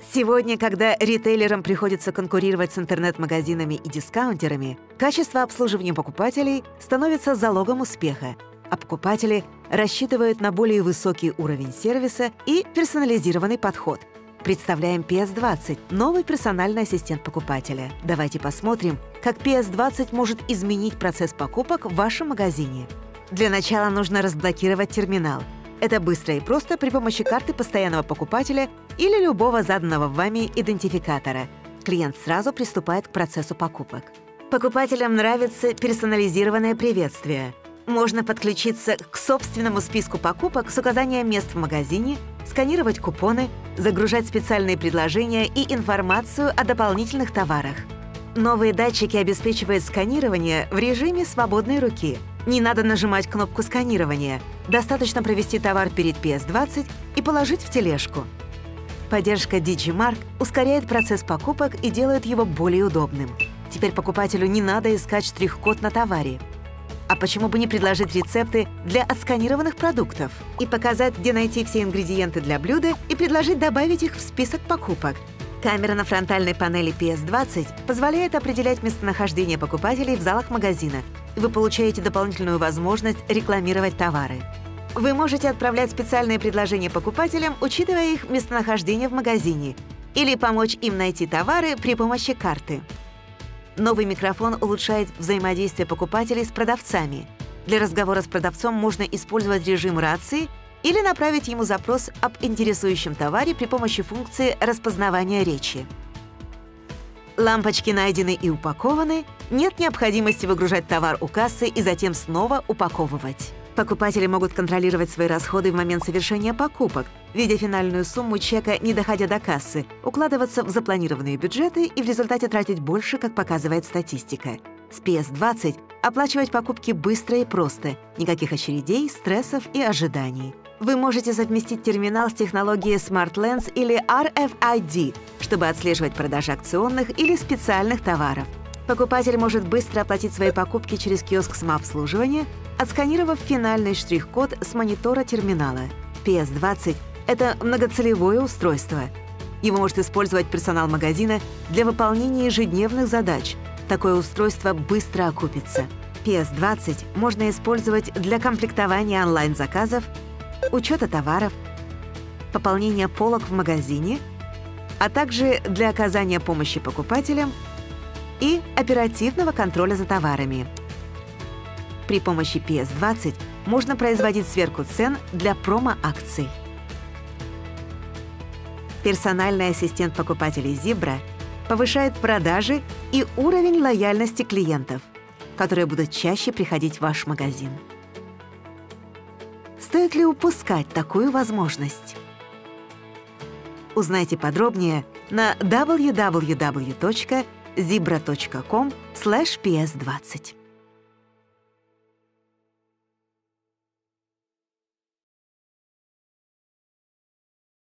Сегодня, когда ритейлерам приходится конкурировать с интернет-магазинами и дискаунтерами, качество обслуживания покупателей становится залогом успеха, а покупатели рассчитывают на более высокий уровень сервиса и персонализированный подход. Представляем PS20 – новый персональный ассистент покупателя. Давайте посмотрим, как PS20 может изменить процесс покупок в вашем магазине. Для начала нужно разблокировать терминал. Это быстро и просто при помощи карты постоянного покупателя или любого заданного вами идентификатора. Клиент сразу приступает к процессу покупок. Покупателям нравится персонализированное приветствие. Можно подключиться к собственному списку покупок с указанием мест в магазине, сканировать купоны, загружать специальные предложения и информацию о дополнительных товарах. Новые датчики обеспечивают сканирование в режиме свободной руки. Не надо нажимать кнопку сканирования. Достаточно провести товар перед PS20 и положить в тележку. Поддержка Digimark ускоряет процесс покупок и делает его более удобным. Теперь покупателю не надо искать штрих-код на товаре. А почему бы не предложить рецепты для отсканированных продуктов и показать, где найти все ингредиенты для блюда и предложить добавить их в список покупок? Камера на фронтальной панели PS20 позволяет определять местонахождение покупателей в залах магазина, и вы получаете дополнительную возможность рекламировать товары. Вы можете отправлять специальные предложения покупателям, учитывая их местонахождение в магазине, или помочь им найти товары при помощи карты. Новый микрофон улучшает взаимодействие покупателей с продавцами. Для разговора с продавцом можно использовать режим рации или направить ему запрос об интересующем товаре при помощи функции распознавания речи. Лампочки найдены и упакованы, нет необходимости выгружать товар у кассы и затем снова упаковывать. Покупатели могут контролировать свои расходы в момент совершения покупок, видя финальную сумму чека, не доходя до кассы, укладываться в запланированные бюджеты и в результате тратить больше, как показывает статистика. С PS20 оплачивать покупки быстро и просто, никаких очередей, стрессов и ожиданий. Вы можете совместить терминал с технологией Smart Lens или RFID, чтобы отслеживать продажи акционных или специальных товаров. Покупатель может быстро оплатить свои покупки через киоск самообслуживания, отсканировав финальный штрих-код с монитора терминала. PS20 — это многоцелевое устройство. Его может использовать персонал магазина для выполнения ежедневных задач. Такое устройство быстро окупится. PS20 можно использовать для комплектования онлайн-заказов, учета товаров, пополнения полок в магазине, а также для оказания помощи покупателям и оперативного контроля за товарами. При помощи PS20 можно производить сверку цен для промо-акций. Персональный ассистент покупателей Zebra повышает продажи и уровень лояльности клиентов, которые будут чаще приходить в ваш магазин. Стоит ли упускать такую возможность? Узнайте подробнее на www.zebra.com/ps20.